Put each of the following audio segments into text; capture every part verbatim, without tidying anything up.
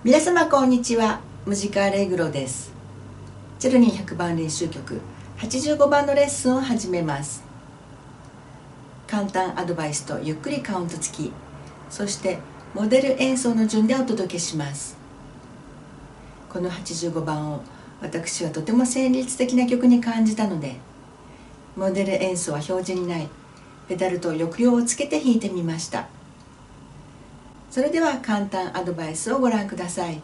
皆様こんにちは。ムジカアレグロです。チェルニーひゃくばん練習曲はちじゅうごばんのレッスンを始めます。簡単アドバイスとゆっくりカウント付き、そしてモデル演奏の順でお届けします。このはちじゅうごばんを私はとても旋律的な曲に感じたので、モデル演奏は表示にないペダルと抑揚をつけて弾いてみました。それでは簡単アドバイスをご覧ください。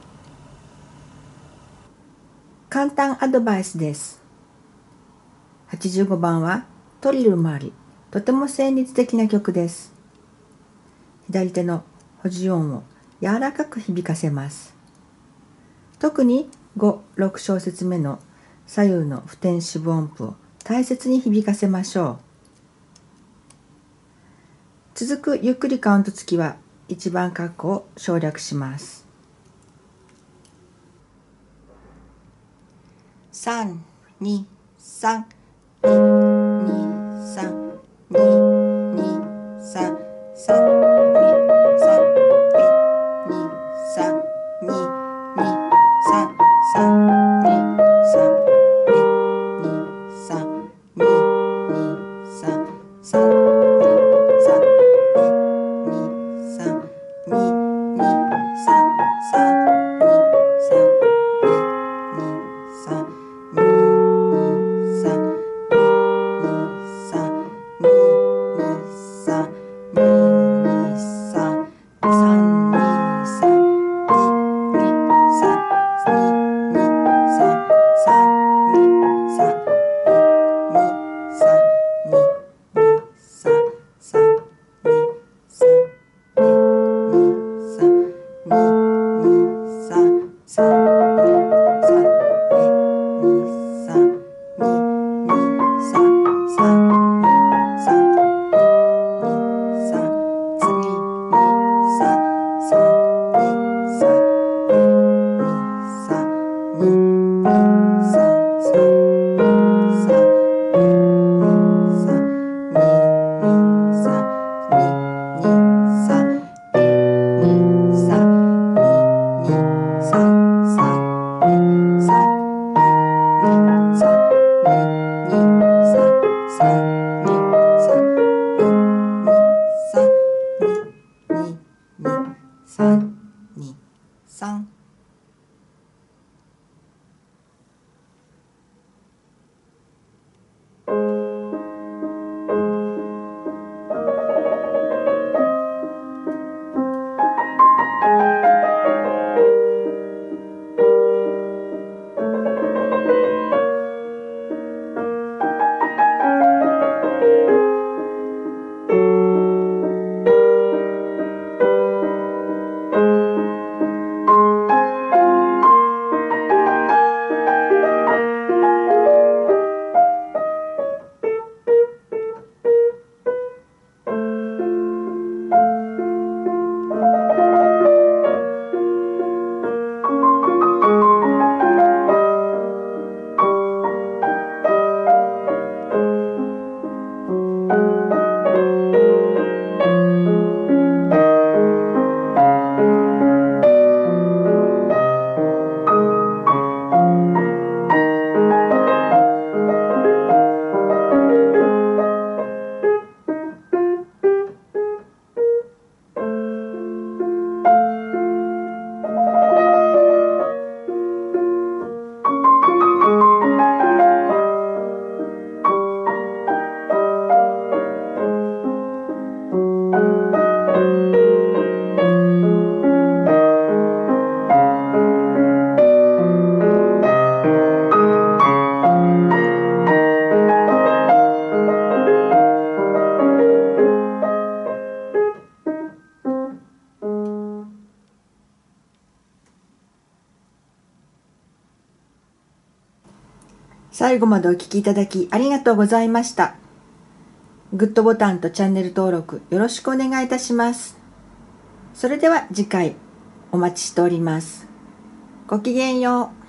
簡単アドバイスです。はちじゅうごばんはトリルもあり、とても旋律的な曲です。左手の保持音を柔らかく響かせます。特にご、ろく小節目の左右の不転四分音符を大切に響かせましょう。続くゆっくりカウント付きはいちばんカッコを省略します。さん、に、さん、に、に、さん、に、に、さん、さん、に、さん、に、さん、に、に、さん、さん、に、さん、に、さん、に、さん、さん、さん、に、さん。最後までお聞きいただきありがとうございました。グッドボタンとチャンネル登録よろしくお願いいたします。それでは次回お待ちしております。ごきげんよう。